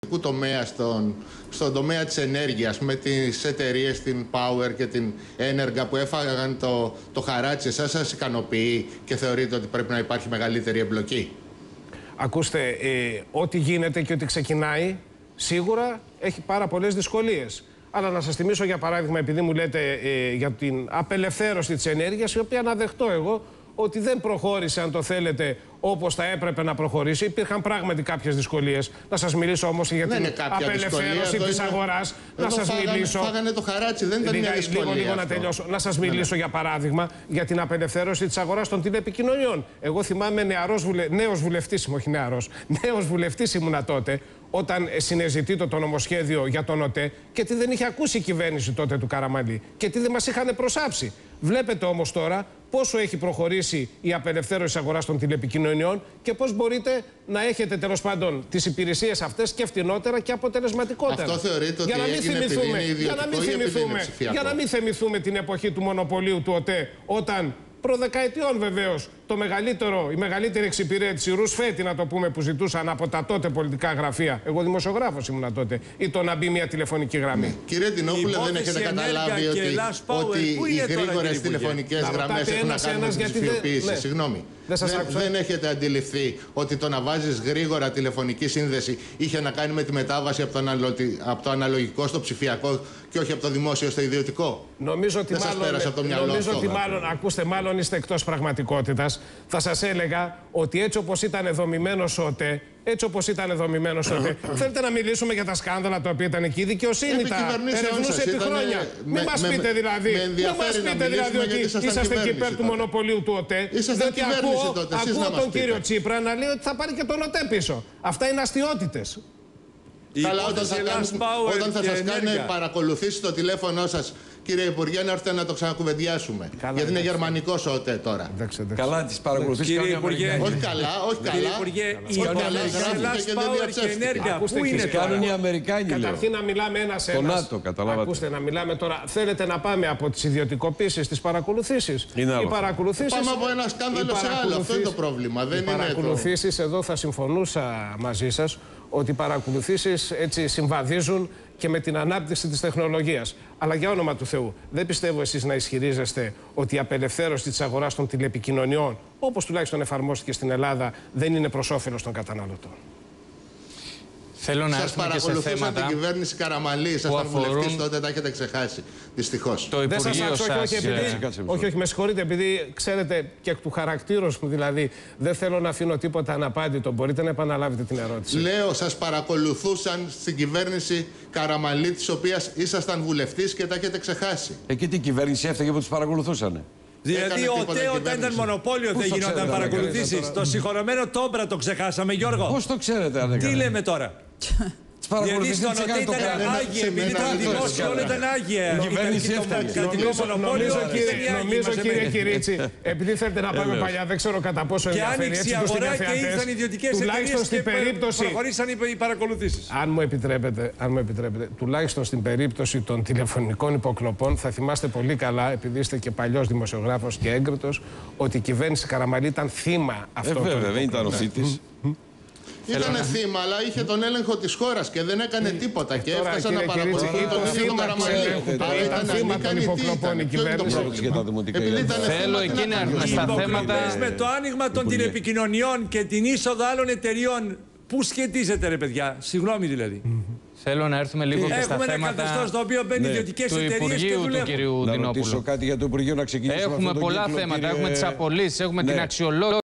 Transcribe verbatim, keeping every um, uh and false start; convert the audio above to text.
τομέα στον, στον τομέα της ενέργειας, με τις εταιρείες, την Power και την Energa που έφαγαν το, το χαράτσι, εσάς σας ικανοποιεί και θεωρείτε ότι πρέπει να υπάρχει μεγαλύτερη εμπλοκή? Ακούστε, ε, ό,τι γίνεται και ό,τι ξεκινάει, σίγουρα έχει πάρα πολλές δυσκολίες. Αλλά να σας θυμίσω, για παράδειγμα, επειδή μου λέτε ε, για την απελευθέρωση της ενέργειας, η οποία να δεχτώ εγώ ότι δεν προχώρησε, αν το θέλετε, όπως θα έπρεπε να προχωρήσει. Υπήρχαν πράγματι κάποιες δυσκολίες. Να σας μιλήσω όμως για την απελευθέρωση της αγοράς. Να σας μιλήσω. Φάγανε το χαράτσι, δεν ήταν μια δυσκολία. Λίγο, λίγο να τελειώσω. Να σας μιλήσω, για παράδειγμα, για την απελευθέρωση της αγοράς των τηλεπικοινωνιών. Εγώ θυμάμαι νεαρός βουλε... νέος βουλευτής, όχι νεαρός, νέος βουλευτής ήμουνα τότε, όταν συνεζητεί το νομοσχέδιο για τον ΟΤΕ και τι δεν είχε ακούσει η κυβέρνηση τότε του Καραμανλή και τι δεν μας είχαν προσάψει. Βλέπετε όμως τώρα πόσο έχει προχωρήσει η απελευθέρωση της αγοράς των τηλεπικοινωνιών και πώς μπορείτε να έχετε τέλος πάντων τις υπηρεσίες αυτές και φτηνότερα και αποτελεσματικότερα. Αυτό θεωρείτε ότι έγινε επειδή είναι ιδιωτικό ή επειδή είναι ψηφιακό? Για να μην θυμηθούμε την εποχή του μονοπωλίου του ΟΤΕ, όταν προδεκαετιών βεβαίως το μεγαλύτερο, η μεγαλύτερη εξυπηρέτηση, ρουσφέτη να το πούμε, που ζητούσαν από τα τότε πολιτικά γραφεία. Εγώ δημοσιογράφος ήμουνα τότε, ή το να μπει μια τηλεφωνική γραμμή. Ναι. Κύριε Τινόπουλε, δεν έχετε καταλάβει ότι, ότι οι γρήγορες τηλεφωνικές γραμμές έχουν να κάνουν με την ψηφιοποίηση? Ναι. Συγγνώμη. Δεν, δεν, δεν έχετε αντιληφθεί ότι το να βάζεις γρήγορα τηλεφωνική σύνδεση είχε να κάνει με τη μετάβαση από το, αναλο... από το αναλογικό στο ψηφιακό και όχι από το δημόσιο στο ιδιωτικό? Νομίζω ότι, δεν μάλλον, από το μυαλό νομίζω αυτό. ότι μάλλον, ακούστε, μάλλον είστε εκτός πραγματικότητας. Θα σας έλεγα ότι έτσι όπως ήταν δομημένος ο ΟΤΕ, έτσι όπως ήταν δομημένος ο ΟΤΕ, θέλετε να μιλήσουμε για τα σκάνδαλα τα οποία ήταν εκεί? Η δικαιοσύνη τα ερευνούσε επί χρόνια. Μην μας πείτε δηλαδή, μην μας πείτε δηλαδή ότι είσαστε εκεί υπέρ του μονοπωλίου του ΟΤΕ. Διότι ακούω, ακούω τον κύριο Τσίπρα να λέει ότι θα πάρει και τον ΟΤΕ πίσω. Αυτά είναι αστιότητες. Καλά, όταν θα, κάνουν, όταν θα σας κάνει παρακολουθήσει το τηλέφωνο σας, κύριε Υπουργέ, να έρθετε να το ξανακουβεντιάσουμε. Καλά, γιατί είναι γερμανικός ο ΟΤΕ τώρα. Δέξε, δέξε. Καλά, τις παρακολουθήσεις. Κύριε Υπουργέ, όχι καλά, όχι καλά. Κύριε Υπουργέ, η Power και ενέργεια, πού είναι τώρα? Κάνουν οι Αμερικάνοι. Καταρχήν να μιλάμε ένας ένας. Το ΝΑΤΟ, καταλάβατε. Ακούστε, να μιλάμε τώρα. Θέλετε να πάμε από τις ιδιωτικοποίησεις στις παρακολουθήσεις? Είναι άλλο. Οι παρακολουθήσεις. Πάμε από ένα σκάνδαλο σε άλλο. Αυτό είναι το πρόβλημα. Δεν είναι. Οι παρακολουθήσεις, εδώ θα συμφωνούσα μαζί σας, ότι οι παρακολουθήσεις έτσι συμβαδίζουν και με την ανάπτυξη της τεχνολογίας. Αλλά για όνομα του Θεού, δεν πιστεύω εσείς να ισχυρίζεστε ότι η απελευθέρωση της αγοράς των τηλεπικοινωνιών, όπως τουλάχιστον εφαρμόστηκε στην Ελλάδα, δεν είναι προς όφελος των καταναλωτών. Θέλω να έρθουμε και σε θέματα την κυβέρνηση Καραμανλή, ήσασταν αφορούν... βουλευτής τότε, τα έχετε ξεχάσει. Δυστυχώς. Το Υπουργείο σας... Όχι, όχι, επειδή... όχι, όχι, με συγχωρείτε, επειδή ξέρετε και εκ του χαρακτήρος μου, δηλαδή, δεν θέλω να αφήνω τίποτα αναπάντητο. Μπορείτε να επαναλάβετε την ερώτηση? Λέω, σας παρακολουθούσαν στην κυβέρνηση Καραμανλή, της οποίας ήσασταν βουλευτής και τα έχετε ξεχάσει. Εκεί την κυβέρνηση έφταγε που τους παρακολουθούσαν. Δηλαδή, ο ΤΕ όταν ήταν μονοπόλιο δεν γινόταν παρακολουθήσεις. Το συγχωρεμένο Τόμπρα το ξεχάσαμε, Γιώργο. Πώς το ξέρετε, αν δεν Τι λέμε τώρα? Γιατί στον ΟΤΕ ήταν άγιοι, επειδή ήταν δημόσιο, όλα ήταν άγια. Η κυβέρνηση έφταγε. Νομίζω, κύριε Κυρίτσι, επειδή θέλετε να πάμε παλιά, δεν ξέρω κατά πόσο ενδιαφέρει έτσι τους τηλεθεατές. Και ήρθαν ιδιωτικές εταιρείες και προχωρήσαν οι παρακολουθήσεις. Αν μου επιτρέπετε, αν μου επιτρέπετε, τουλάχιστον στην περίπτωση των τηλεφωνικών υποκλοπών, θα θυμάστε πολύ καλά, επειδή είστε και παλιός δημοσιογράφος και έγκριτος, ότι η κυβέρνηση Καραμανλή ήταν θύμα αυτών των υποκλοπών. Βέβαια, δεν ήταν ο θήτης. Ήταν θύμα, αλλά είχε τον έλεγχο της χώρας και δεν έκανε τίποτα. Και έφτασαν να παρακολουθούν τον ίδιο Καραμανλή. Άρα ήταν θύμα των υποκλοπών η κυβέρνηση. Θέλω εκεί να έρθουμε στα θέματα. Με το άνοιγμα των τηλεπικοινωνιών και την είσοδο άλλων εταιριών, πού σχετίζεται, ρε παιδιά? Συγγνώμη δηλαδή. Θέλω να έρθουμε λίγο και στα θέματα. Έχουμε ένα καθεστώς στο οποίο μπαίνουν ιδιωτικές εταιρείες και Υπουργείου δουλεύουν. του κυρίου Δινόπουλου. Να ρωτήσω κάτι για το Υπουργείο, να ξεκινήσουμε. Έχουμε πολλά θέματα. Έχουμε τις απολύσεις, έχουμε την αξιολόγηση.